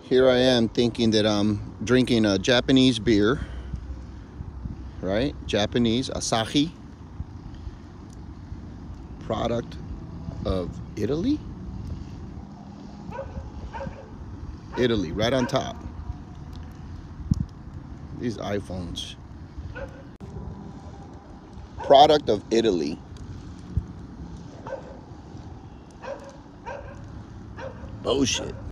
Here I am thinking that I'm drinking a Japanese beer, right? Japanese Asahi, product of Italy. Italy, right on top. These iPhones. Product of Italy. Bullshit.